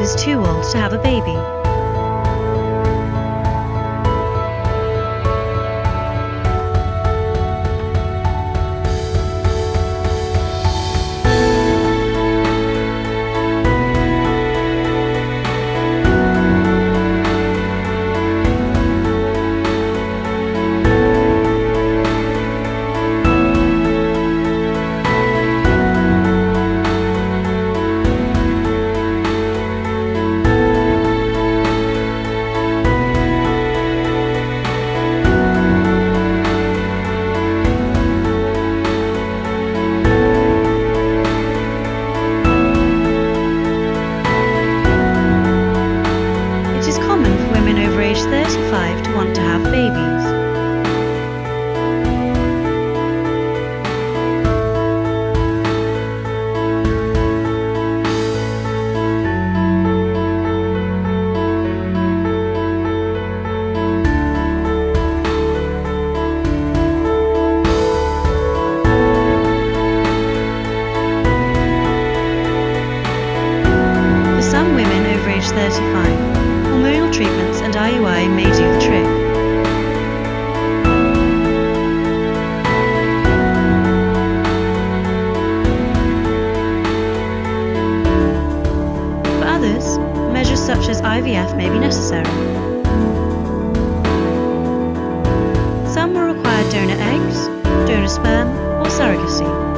is too old to have a baby. It is common for women over age 35 to want to have babies. For some women over age 35, hormonal treatments and IUI may do the trick. For others, measures such as IVF may be necessary. Some will require donor eggs, donor sperm, or surrogacy.